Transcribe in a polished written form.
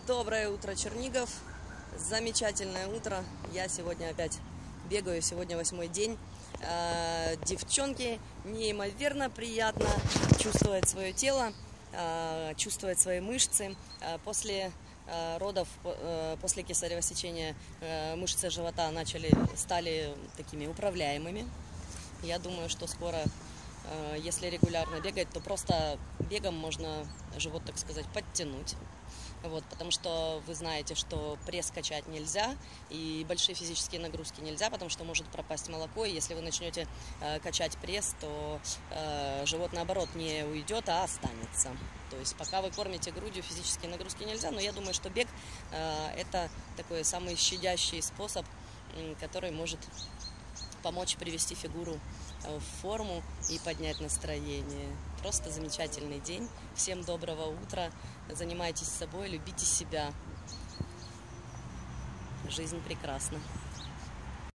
Доброе утро, Чернигов. Замечательное утро. Я сегодня опять бегаю. Сегодня 8-й день. Девчонки, неимоверно приятно чувствовать свое тело, чувствовать свои мышцы. После родов, после кесарево сечения мышцы живота стали такими управляемыми. Я думаю, что скоро, если регулярно бегать, то просто бегом можно живот, так сказать, подтянуть. Вот, потому что вы знаете, что пресс качать нельзя и большие физические нагрузки нельзя, потому что может пропасть молоко. И если вы начнете качать пресс, то живот наоборот не уйдет, а останется. То есть пока вы кормите грудью, физические нагрузки нельзя. Но я думаю, что бег это такой самый щадящий способ, который может помочь привести фигуру в форму и поднять настроение. Просто замечательный день. Всем доброго утра. Занимайтесь собой, любите себя. Жизнь прекрасна.